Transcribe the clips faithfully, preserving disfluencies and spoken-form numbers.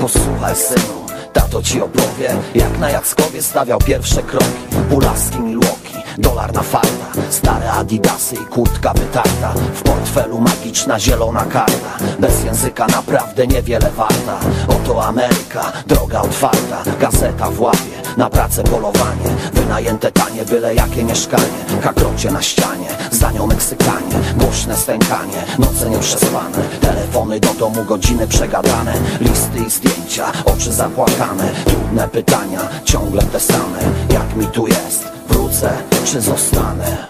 Posłuchaj, synu, tato ci opowie, jak na Jackowie stawiał pierwsze kroki. Pulaski, Milwaukee, dolar na farta, stare adidasy i kurtka wytarta. W portfelu magiczna zielona karta, bez języka naprawdę niewiele warta. Oto Ameryka, droga otwarta, gazeta w łapie, na pracę polowanie, wynajęte tanie, byle jakie mieszkanie. Kakrocie na ścianie, za nią Meksykanie, głośne stękanie, noce nieprzespane, telefony do domu, godziny przegadane, listy i zdjęcia, oczy zapłakane, trudne pytania, ciągle te same. Jak mi tu jest? Wrócę czy zostanę?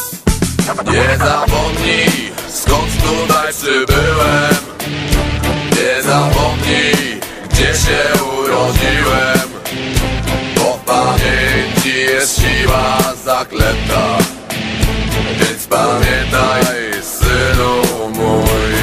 Nie zapomnij, skąd tutaj przybyłem. Nie zapomnij, gdzie się urodziłem. Bo w pamięci jest siła zaklęta. Więc pamiętaj, synu mój.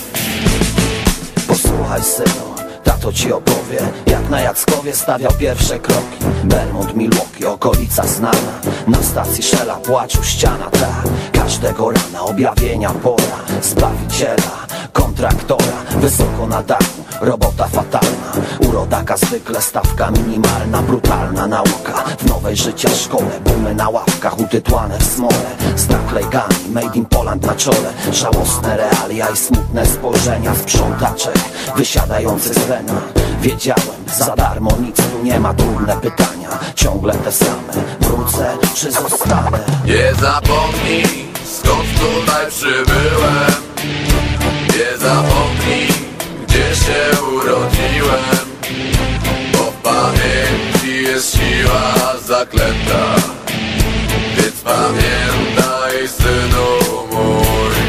Posłuchaj, synu, tato ci opowie, jak na Jackowie stawiał pierwsze kroki. Belmont, Milwaukee, okolica znana, na stacji Shella płaczu ściana ta. Każdego rana objawienia pora Zbawiciela, kontraktora, wysoko na dachu, robota fatalna. U rodaka zwykle stawka minimalna, brutalna nauka w nowej życia szkole. Bumy na ławkach utytłane w smole, z naklejkami Made in Poland na czole. Żałosne realia i smutne spojrzenia sprzątaczek wysiadających z rena. Wiedziałem, za darmo nic tu nie ma, trudne pytania, ciągle te same. Wrócę czy zostanę? Nie zapomnij, skąd tutaj przybyłem. Nie zapomnij, gdzie się urodziłem. Bo w pamięci jest siła zaklęta. Więc pamiętaj, synu mój.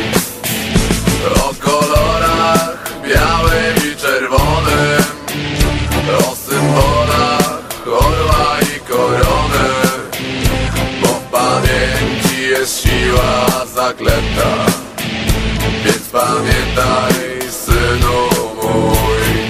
O kolorach białym i czerwonym, o symbolach orła i korony. Bo w pamięci jest siła zaklęta. Więc pamiętaj, synu mój.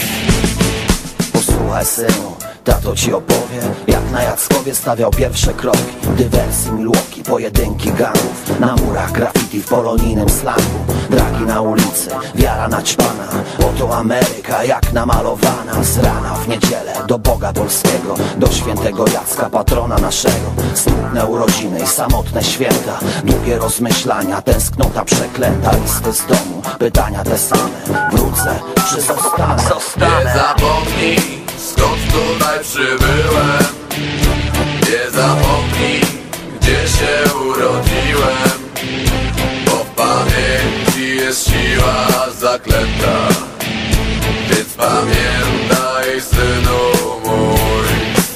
Posłuchaj, synu, tato ci opowie, jak na Jackowie stawiał pierwsze kroki. Dywersji, Milwaukee, pojedynki gangów, na murach graffiti w polonijnym slangu. Dragi na ulicy, wiara naćpana, oto Ameryka jak namalowana. Z rana w niedzielę do Boga polskiego, do świętego Jacka, patrona naszego. Smutne urodziny i samotne święta, długie rozmyślania, tęsknota przeklęta. Listy z domu, pytania te same. Wrócę czy zostanę? Nie zapomnij, skąd tutaj przybyłem. Nie zapomnij, gdzie się urodziłem. Bo w pamięci jest siła zaklęta. Więc pamiętaj, synu mój.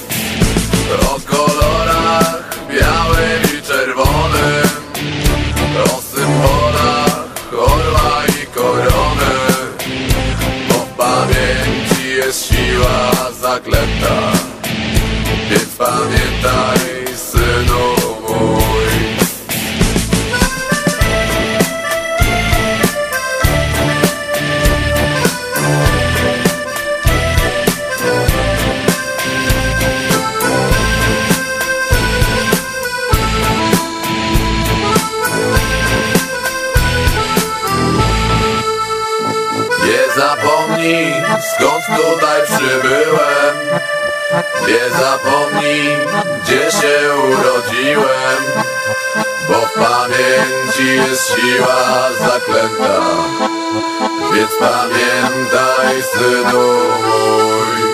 O kolorach białym i czerwonym, o symbolach orła i korony. Bo w pamięci jest siła zaklęta. Więc pamiętaj, synu mój. Nie zapomnij, skąd tutaj przybyłem. Nie zapomnij, gdzie się urodziłem. Bo w pamięci jest siła zaklęta. Więc pamiętaj, synu mój.